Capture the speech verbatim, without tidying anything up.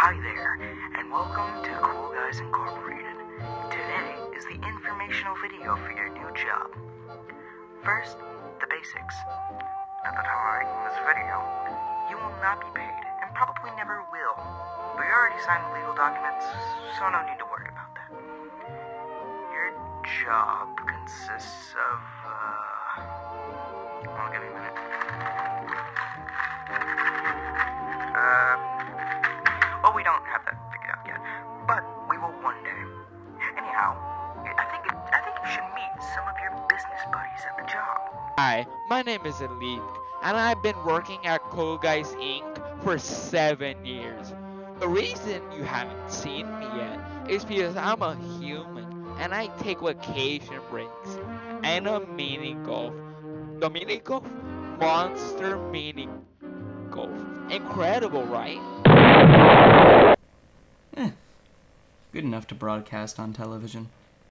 Hi there, and welcome to Cool Guys Incorporated. Today is the informational video for your new job. First, the basics. At the time of making this video, you will not be paid, and probably never will. But you already signed the legal documents, so no need to worry about that. Your job consists of, uh... Oh, give me a minute. Uh... Well, we don't have that figured out yet, but we will one day. Anyhow, I think it, I think you should meet some of your business buddies at the job. Hi, my name is Elite, and I've been working at Cool Guys Incorporated for seven years. The reason you haven't seen me yet is because I'm a human, and I take vacation breaks and a mini golf. The mini golf? Monster mini golf. Incredible, right? Eh, good enough to broadcast on television.